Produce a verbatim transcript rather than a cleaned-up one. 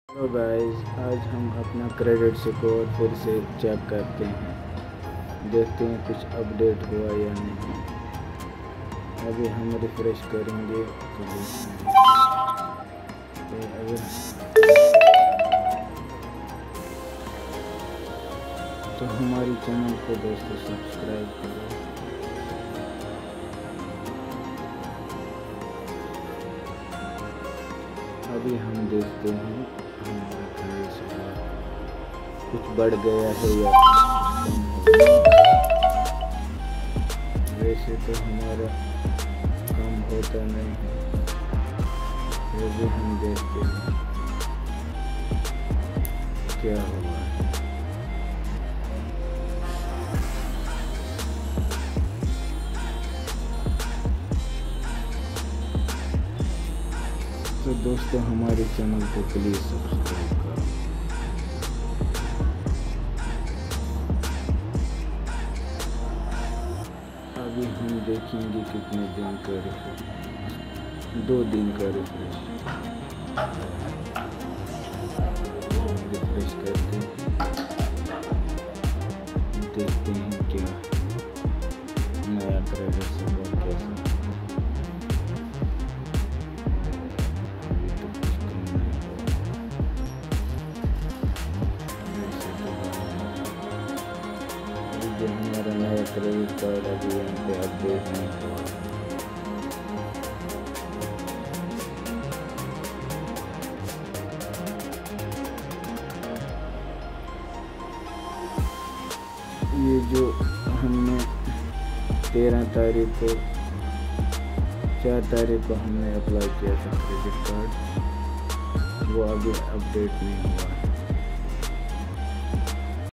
तो गाइस, आज हम अपना क्रेडिट स्कोर फिर से चेक करते हैं, देखते हैं कुछ अपडेट हुआ या नहीं। अभी हम रिफ्रेश करेंगे तो अगर तो हमारी चैनल को दोस्तों सब्सक्राइब करो। अभी हम देखते हैं हमारा क्रेडिट स्कोर कुछ बढ़ गया है या कम हो गया। वैसे तो हमारा कम होता नहीं है, फिर भी हम देखते हैं क्या हुआ है। तो दोस्तों हमारे चैनल को प्लीज़ सब्सक्राइब करो। अभी हम देखेंगे कितने दिन का रिफ्रेश, दो दिन का रिफ्रेश रिफ्रेश करके देखते हैं क्या नया क्रेडिट स्कोर कैसा। जो हमारा नया क्रेडिट कार्ड अभी यहाँ पे अपडेट नहीं हुआ। ये जो हमने तेरह तारीख को चार तारीख को हमने अप्लाई किया था क्रेडिट कार्ड, वो अभी अपडेट नहीं हुआ है।